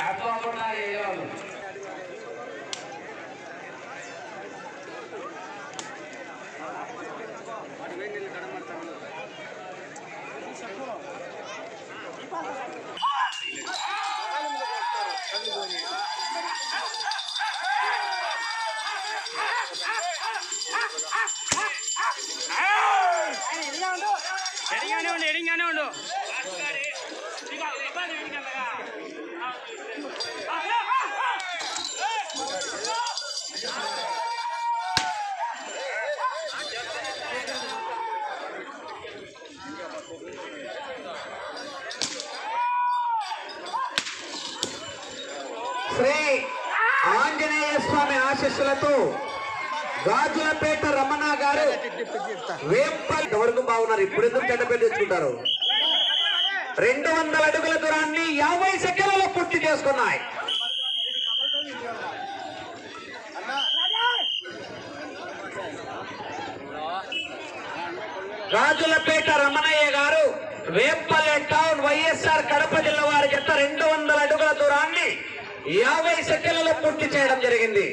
ఎడింగానే ఉండు శ్రీ ఆంజనేయ స్వామి ఆశీస్సులతో గాజులపేట రమణ గారు వేంపల్లి వరకు బాగున్నారు. ఇప్పుడు ఎందుకు చెడ్డ పేరు తెచ్చుకుంటారు? 200 అడుగుల దూరాన్ని 50 సెకండ్లలో పూర్తి చేసుకున్నాయి. గాజులపేట రమణయ్య గారు వేంపల్లి టౌన్ వైఎస్ఆర్ కడప జిల్లా వారి జత 200 అడుగుల దూరాన్ని 50 సెకండ్లలో పూర్తి చేయడం జరిగింది.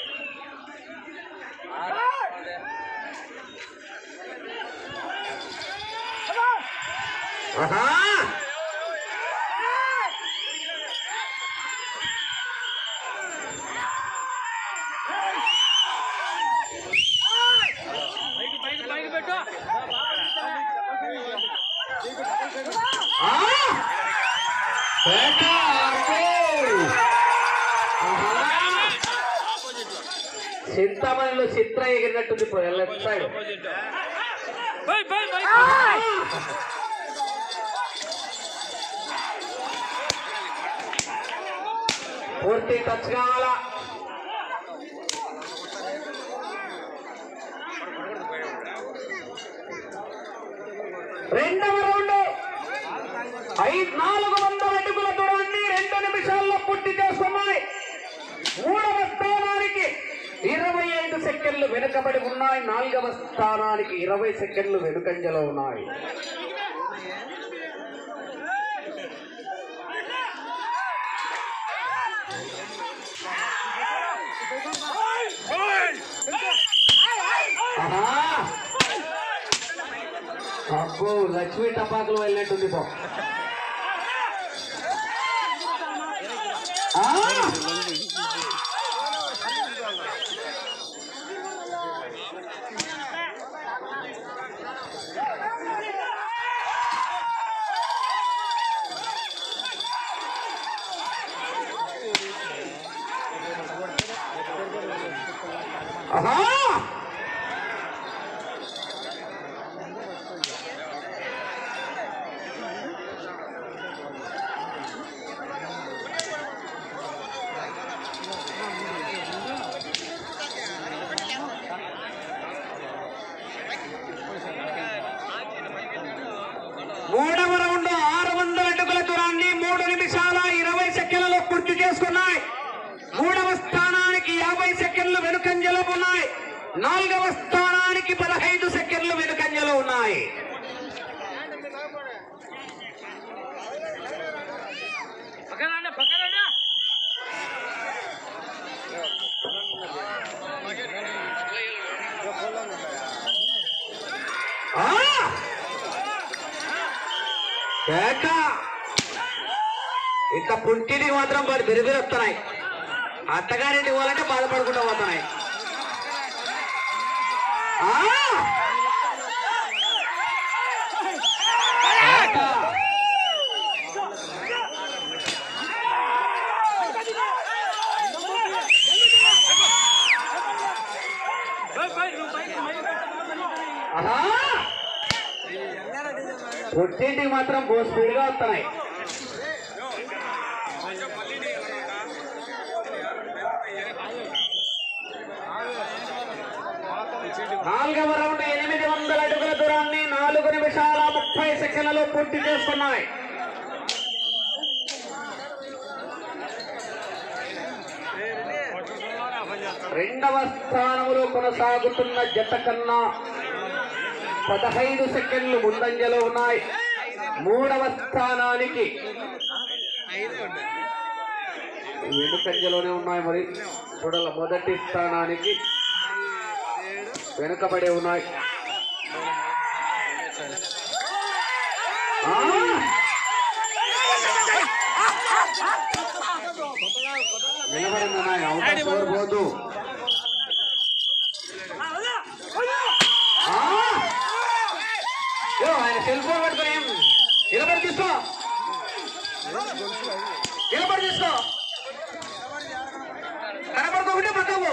చింతమణిలో చిత్ర ఎగిరినట్టుంది. లెఫ్ట్ సైడ్ పూర్తి టచ్ కావాలా? రెండవ రౌండ్ 400 అడుగుల దూరాన్ని 2 నిమిషాల్లో పూర్తి చేస్తున్నాయి. మూడవ స్థానానికి 25 సెకండ్లు వెనుకబడి ఉన్నాయి. 4వ స్థానానికి 20 సెకండ్లు వెనుకంజలో ఉన్నాయి. అబ్బో లక్ష్మీ టపాకులు వెళ్ళినట్టుంది. పో మూడవ రౌండ్ 600 అడుగుల దూరాన్ని 3 నిమిషాల 20 సెకండ్లలో పూర్తి చేసుకున్నాయి. 3వ స్థానానికి 50 సెకండ్లు వెనుకంజలో ఉన్నాయి. 4వ స్థానానికి 15 సెకండ్లు వెనుకంజలో ఉన్నాయి. ఇంత పుంటిని మాత్రం వాడు బెరిబెరి వస్తున్నాయి. అత్తగారింటికి పోవాలంటే బాధపడుకుంటూ పోతున్నాయి. పుట్టింటికి మాత్రం బో స్పీడ్గా వస్తున్నాయి. నాలుగవ రౌండ్ 800 అడుగుల దూరాన్ని 4 నిమిషాల 30 సెకండ్లలో పూర్తి చేసుకున్నాయి. రెండవ స్థానంలో కొనసాగుతున్న జత కన్నా 15 సెకండ్లు ముందంజలో ఉన్నాయి. 3వ స్థానానికి వెనుకంజలోనే ఉన్నాయి. మరి చూడాల మొదటి స్థానానికి వెనుకబడి ఉన్నాయి. నిలబడి ఉన్నాయి. అవకాశం పోదు. ఆయన సెల్ ఫోన్ పట్టుకుని నిలబడి తీసుకో, నిలబడి తీసుకో, కనపడుకోకుంటే పక్కము.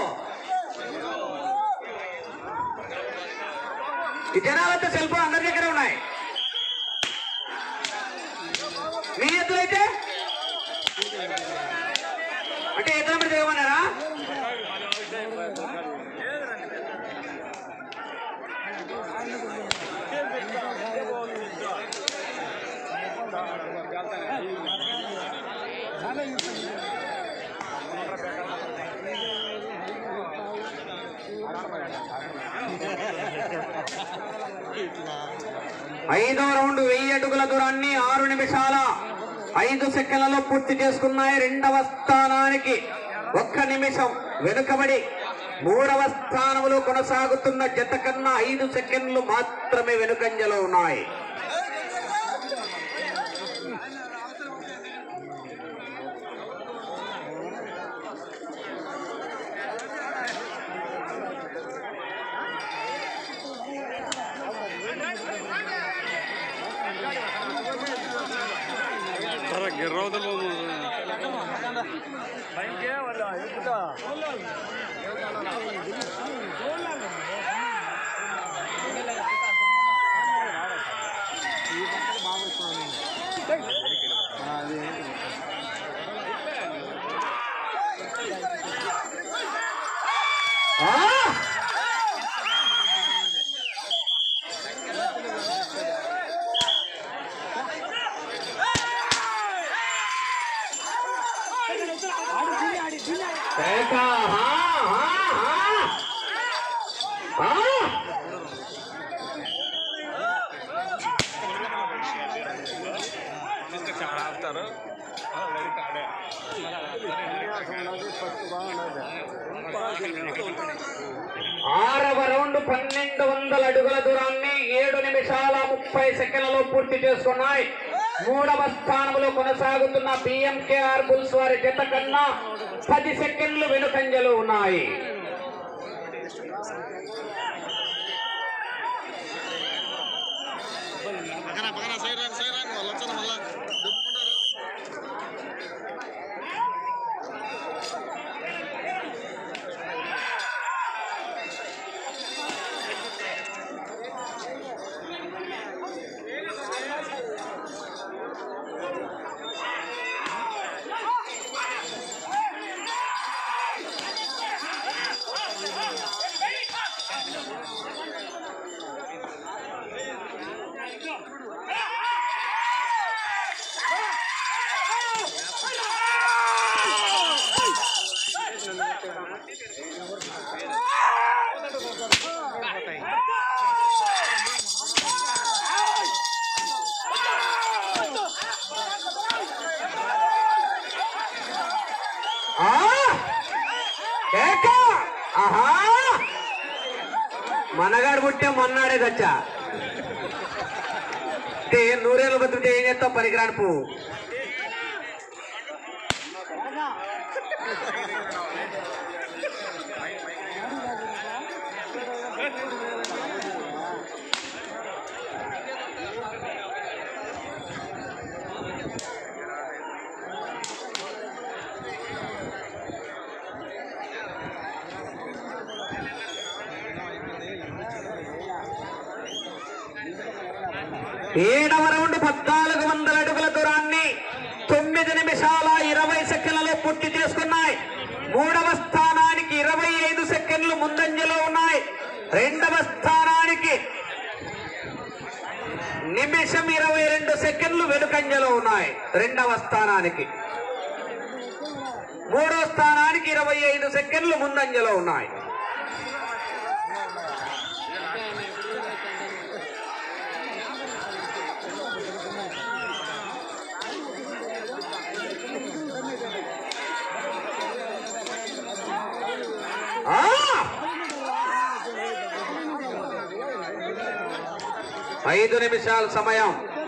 ఈ జనాలంతా సెల్ ఫోన్ అందరి దగ్గర ఉన్నాయి. మీ ఎద్దులైతే అంటే ఎద్దుల మీద దిగమన్నారా? ఐదవ రౌండ్ 1000 అడుగుల దూరాన్ని 6 నిమిషాల 5 సెకండ్లలో పూర్తి చేసుకున్నాయి. రెండవ స్థానానికి 1 నిమిషం వెనుకబడి మూడవ స్థానంలో కొనసాగుతున్న జత కన్నా 5 సెకండ్లు మాత్రమే వెనుకంజలో ఉన్నాయి. ఆరవ రౌండ్ 1200 అడుగుల దూరాన్ని 7 నిమిషాల 30 సెకండ్లలో పూర్తి చేసుకున్నాయి. మూడవ స్థానంలో కొనసాగుతున్న బిఎంకేఆర్ బుల్స్ వారి జత కన్నా 10 సెకండ్లు వెనుకంజలు ఉన్నాయి. మనగాడు పుట్టే మొన్నాడే దచ్చా నూరేళ్ళు బతుకుంటే ఏం చేస్తావు పనికిరాని పువ్వు. ఏడవ రౌండ్ 1400 అడుగుల దూరాన్ని 9 నిమిషాల 20 సెకండ్లలో పూర్తి చేసుకున్నాయి. మూడవ స్థానానికి 25 సెకండ్లు ముందంజలో ఉన్నాయి. రెండవ స్థానానికి నిమిషం 22 సెకండ్లు వెనుకంజలో ఉన్నాయి. రెండవ స్థానానికి మూడో స్థానానికి 25 సెకండ్లు ముందంజలో ఉన్నాయి. 5 నిమిషాల సమయం.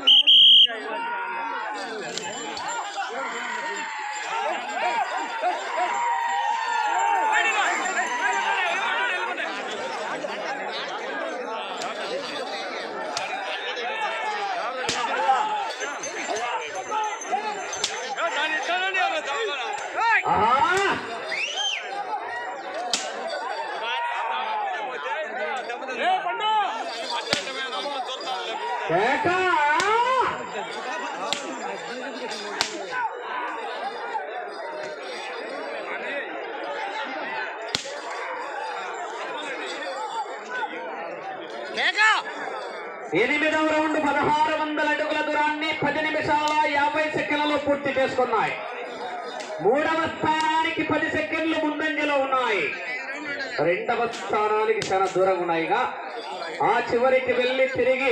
ఎనిమిదవ రౌండ్ 1600 అడుగుల దూరాన్ని 10 నిమిషాల 50 సెకండ్లలో పూర్తి చేసుకున్నాయి. 3వ స్థానానికి 10 సెకండ్లు ముందంజలో ఉన్నాయి. 2వ స్థానానికి చాలా దూరంగా ఉన్నాయిగా ఆ చివరికి వెళ్లి తిరిగి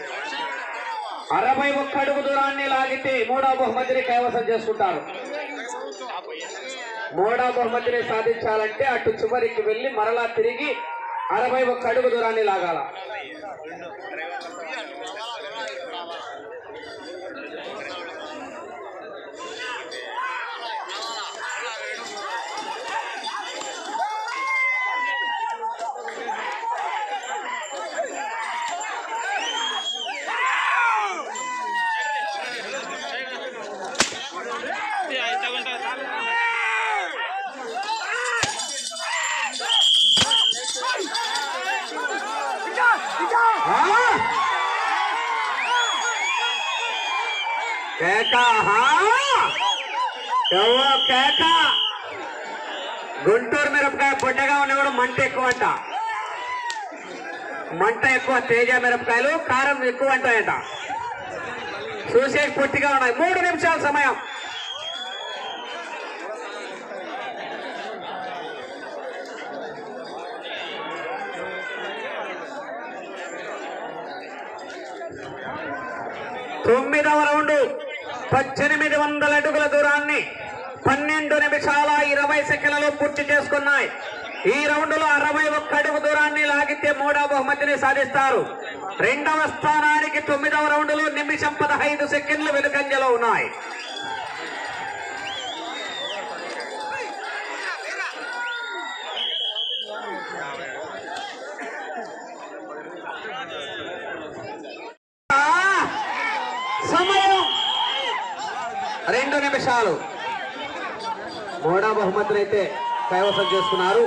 61 అడుగు దూరాన్ని లాగితే 3వ బహుమతిని కైవసం చేసుకుంటారు. 3వ బహుమతిని సాధించాలంటే అటు చివరికి వెళ్లి మరలా తిరిగి 61 అడుగు దూరాన్ని లాగాల. గుంటూరు మిరపకాయ పొట్టగా ఉన్న కూడా మంట ఎక్కువ అంట. మంట ఎక్కువ. తేజ మిరపకాయలు కారం ఎక్కువ అంటాయంట. చూసే పొట్టిగా ఉన్నాయి. 3 నిమిషాల సమయం. తొమ్మిదవ రౌండ్ 1800 అడుగుల దూరాన్ని 12 నిమిషాల 20 సెకండ్లలో పూర్తి చేసుకున్నాయి. ఈ రౌండ్ లో 61 అడుగు దూరాన్ని లాగితే 3వ బహుమతిని సాధిస్తారు. 2వ స్థానానికి 9వ రౌండ్ లో నిమిషం 15 సెకండ్లు వెనుకంజలో ఉన్నాయి. సమయం 2 నిమిషాలు. 3వ బహుమతులు అయితే కైవసం చేసుకున్నారు.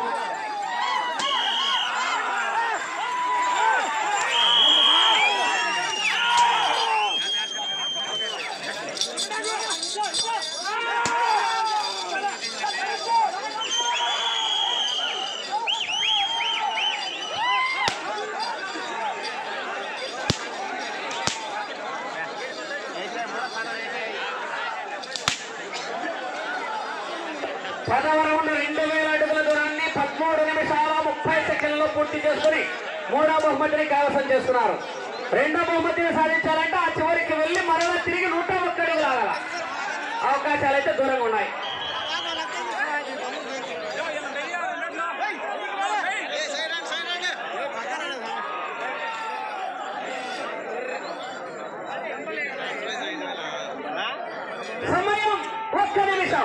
పదవ రౌండ్ 2000 అడుగుల దూరాన్ని 13 నిమిషాల 30 సెకండ్లలో పూర్తి చేసుకుని 3వ బహుమతిని కైవసం చేస్తున్నారు. 2వ బహుమతిని సాధించాలంటే ఆ చివరికి వెళ్లి మరలా తిరిగి 101 అడుగులు లాగాల. అవకాశాలు అయితే దూరంగా ఉన్నాయి. సమయం 1 నిమిషం.